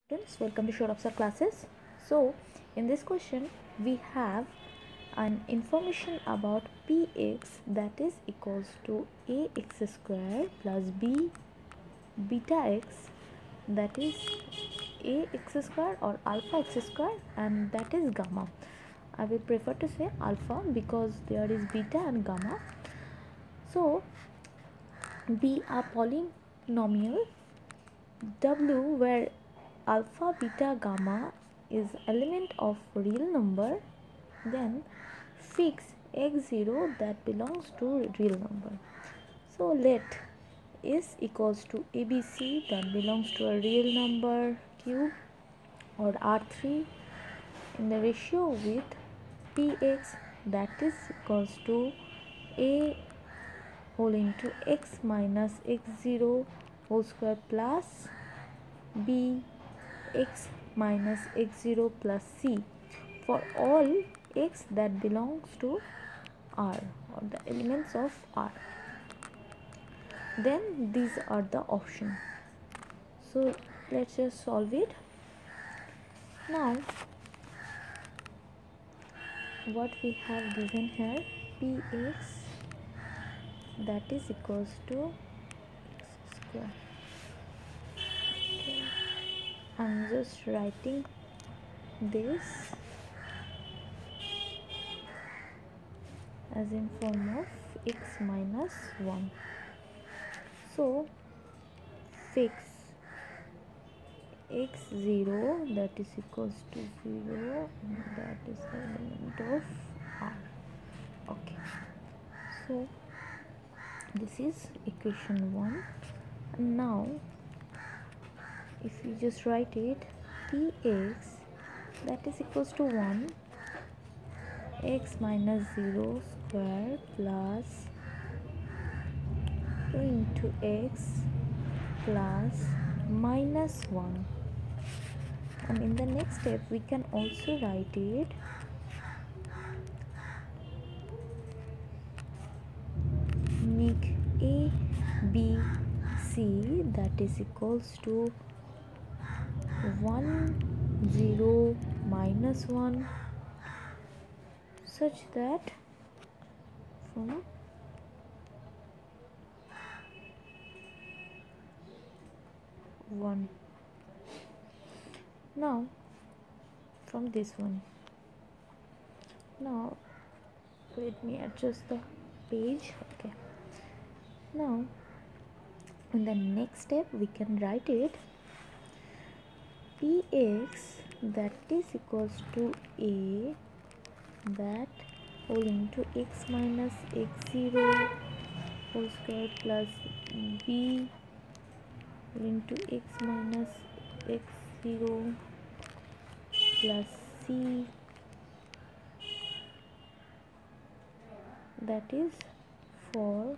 Students, welcome to Short Sir classes. So in this question we have an information about px that is equals to ax square plus b beta x, that is ax square or alpha x square, and that is gamma. I will prefer to say alpha because there is beta and gamma. So be a polynomial w where alpha, beta, gamma is element of real number, then fix x0 that belongs to real number. So let s equals to abc that belongs to a real number cube or r3 in the ratio with px that is equals to a whole into x minus x0 whole square plus b x minus x0 plus c for all x that belongs to R or the elements of R. Then these are the options. So let's just solve it. Now what we have given here, px that is equals to x square. Okay. I'm just writing this as in form of x minus 1. So fix x0 that is equals to 0 and that is the element of R. Okay, so this is equation 1. And now if we just write it, px that is equals to 1 x minus 0 square plus 2 into x plus minus 1, and in the next step we can also write it make a b c that is equals to 1 0 minus 1 such that from 1. Now from this one, now let me adjust the page. Okay, now in the next step we can write it px that is equals to a that whole into x minus x0 whole square plus b into x minus x0 plus c that is for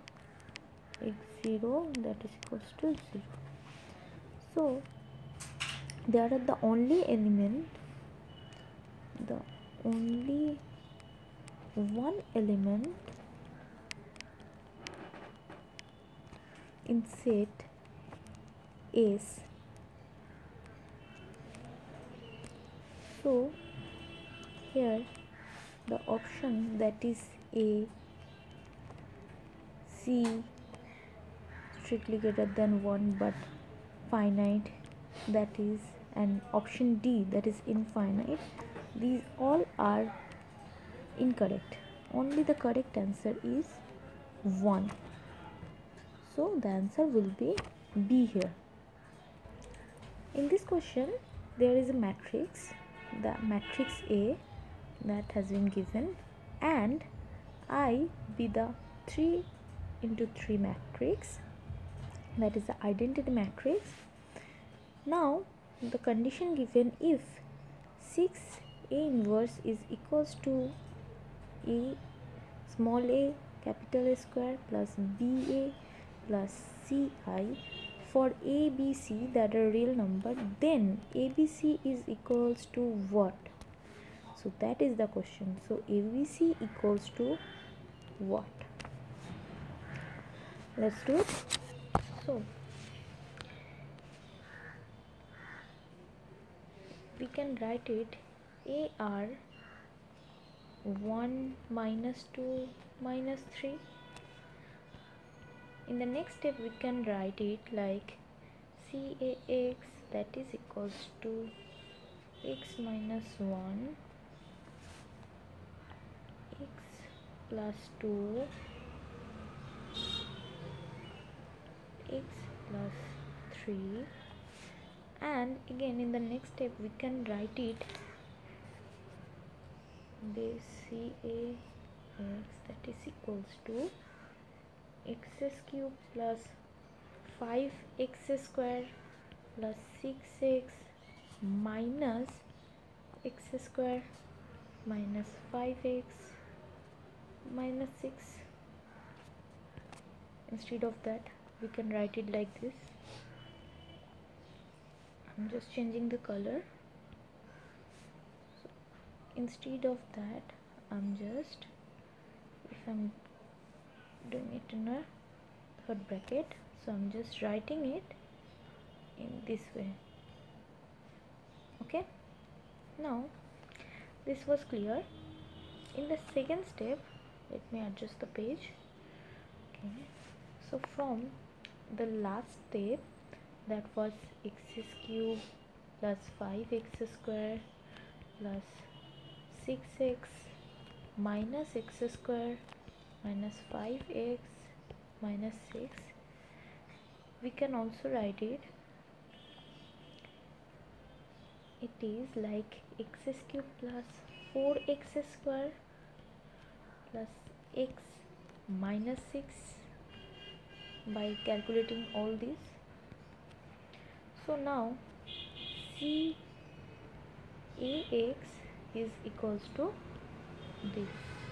x0 that is equals to 0. So there are the only element, the only one element in set S. So here the option that is A, C strictly greater than 1 but finite, that is, and option D that is infinite, these all are incorrect. Only the correct answer is 1. So the answer will be B here. In this question there is a matrix, the matrix A that has been given, and I be the 3 into 3 matrix, that is the identity matrix. Now the condition given, if 6 A inverse is equals to A small a capital A square plus BA plus CI for ABC that are real number, then ABC is equals to what? So that is the question. So ABC equals to what? Let's do it. So we can write it AR 1 minus 2 minus 3. In the next step we can write it like CAX, that is equals to x minus 1 x plus 2 x plus 3, and again in the next step we can write it this CAX, that is equals to x cube plus 5x square plus 6x minus x square minus 5x minus 6. Instead of that we can write it like this. I'm just changing the color. So instead of that I'm just, if I'm doing it in a third bracket, so I'm just writing it in this way. Okay, now this was clear. In the second step, let me adjust the page. Okay, so from the last step, that was x cube plus 5x square plus 6x minus x square minus 5x minus 6, we can also write it is like x cube plus 4x square plus x minus 6 by calculating all these. So now CAX is equals to this.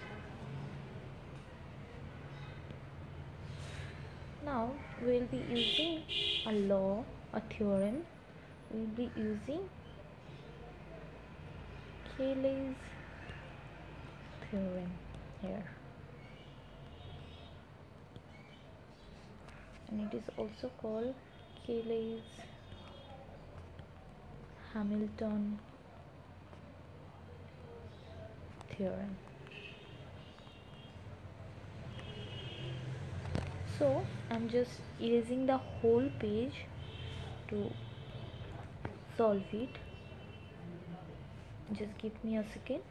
Now we will be using a law, a theorem. We will be using Cayley's theorem here, and it is also called Cayley's Hamilton theorem. So I'm just erasing the whole page to solve it. Just give me a second.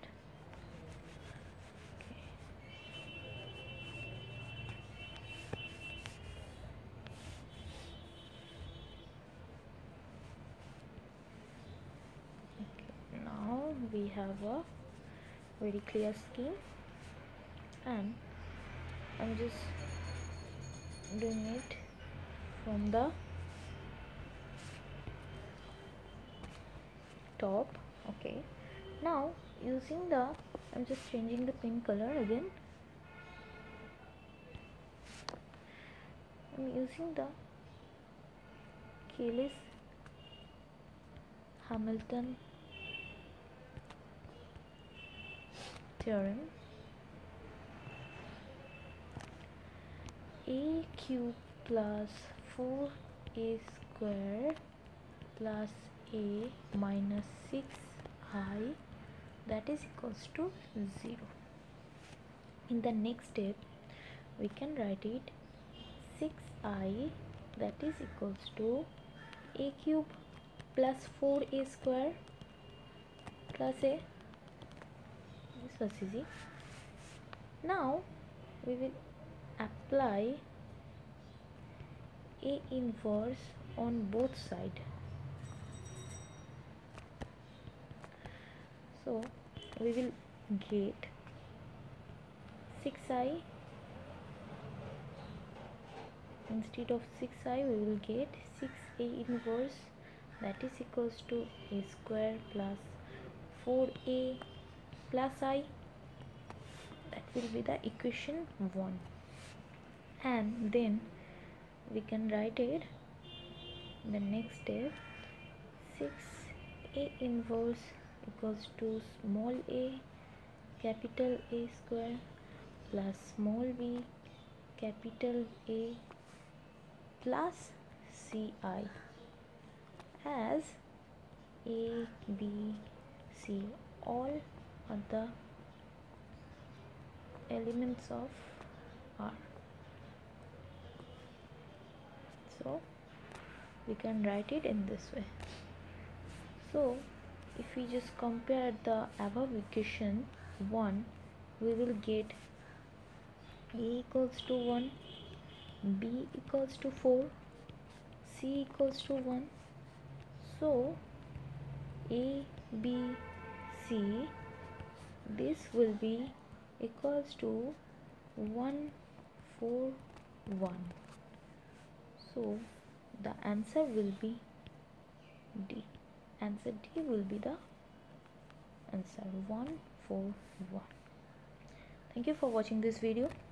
Okay, now we have a very clear scheme, and I'm just doing it from the top. Okay, now using the, I'm just changing the pen color again. I'm using the Cayley's Hamilton theorem. A cube plus 4a square plus a minus 6i, that is equals to 0. In the next step we can write it 6i, that is equals to a cube plus 4a square plus a, this was easy. Now we will apply A inverse on both sides. So we will get 6i, instead of 6i we will get 6a inverse, that is equals to a square plus 4a plus I, that will be the equation 1. And then we can write it in the next step, 6a inverse equals to small a capital A square plus small b capital A plus ci, as A, B, C, all are the elements of R. So we can write it in this way. So if we just compare the above equation 1, we will get A equals to 1, B equals to 4, C equals to 1. So A, B, C, this will be equals to 1, 4, 1. So the answer will be D. Answer D will be the answer 1, 4, 1. Thank you for watching this video.